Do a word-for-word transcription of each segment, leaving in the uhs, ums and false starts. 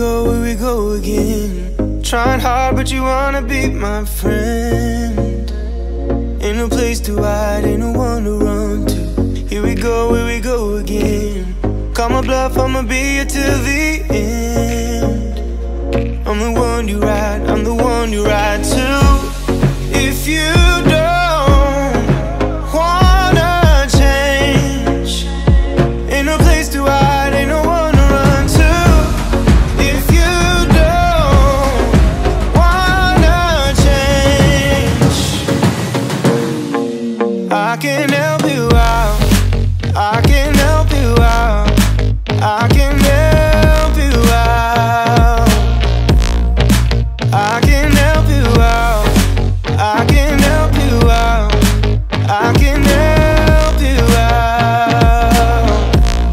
go, here we go again. Trying hard, but you wanna be my friend. Ain't no place to hide, ain't no one to run to. Here we go, here we go again. Call my bluff, I'ma be here till the end. I'm the one you ride, I'm the one you ride to. If you don't wanna change, ain't no place to hide, ain't no one to run to. If you don't wanna change, I can help you out, I can help you out, I can help you out, I can help you out, I can help you out, I can help you out.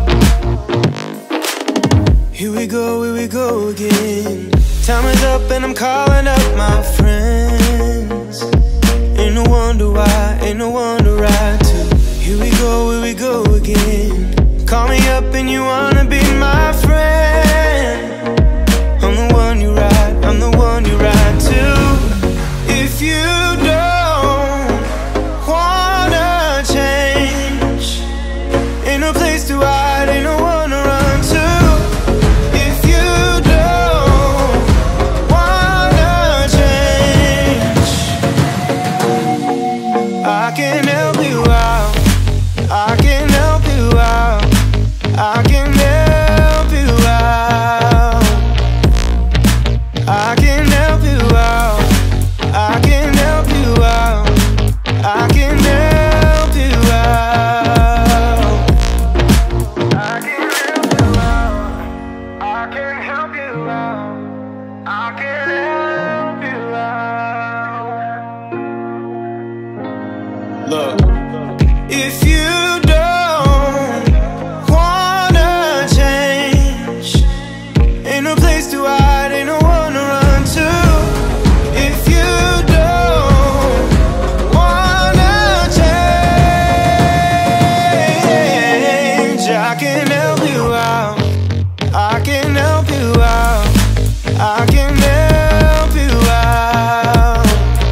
Here we go, here we go again. Time is up and I'm calling up my friends. Ain't no wonder why, ain't no one to ride to. Here we go, here we go again. Call me up and you wanna be my friend. I'm the one you ride, I'm the one you ride to. If you don't wanna change, ain't no place to hide, ain't no one to run to. If you don't wanna change, I can help you out, I can help you out, I can help you out, I can help you out, I can help you out, I can help you out, I can help you out, I can help you out, I can help you out. Look, if you don't wanna change, ain't no place to hide, ain't no one to run to. If you don't wanna change, I can help you out, I can help you out, I can help you out,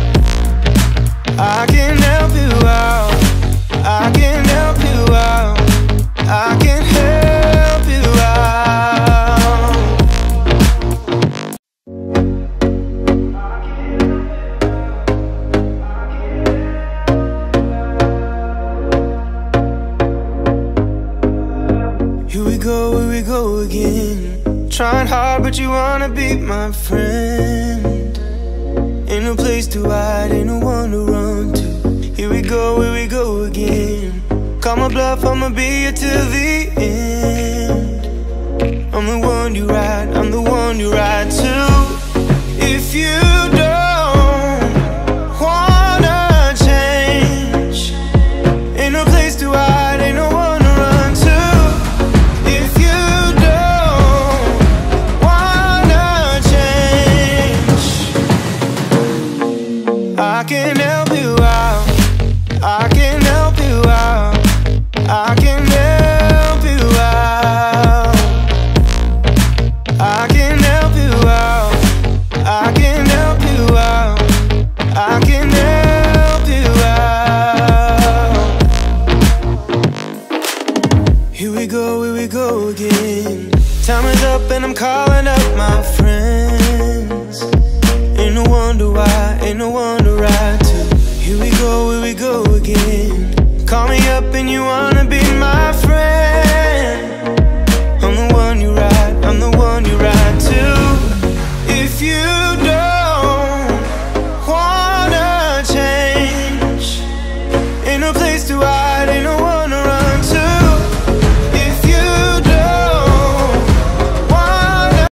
I can help you out, I can help you out, I can help you out. Here we go, here we go again. Trying hard, but you wanna be my friend. Ain't no place to hide, ain't no one to run to. Here we go, here we go again. Call my bluff, I'ma be here till the end. I'm the one you ride, I'm the one you ride to. If you don't wanna change, ain't no place to hide, ain't no one to run to. If you don't wanna change, I can help you out, I can help you out, I can help you out, I can help you out, I can help you out, I can help you out. Here we go, here we go again. Time is up and I'm calling up my friends. Ain't no wonder why, ain't no one to ride to. Here we go, here we go again. Call me up and you wanna be my friend. I'm the one you ride, I'm the one you ride to. If you don't wanna change, ain't no place to hide, ain't no one to run to. If you don't wanna change, I can help you out, I can help you out, I can help you out, I can help you out. Here we go, here we go again. Time is up and I'm calling up my friends. Ain't no wonder why, ain't no one to ride to. Here we go, here we go again. Call me up and you wanna be my friend. I'm the one you ride, I'm the one you ride to. If you don't wanna change, ain't no place to hide,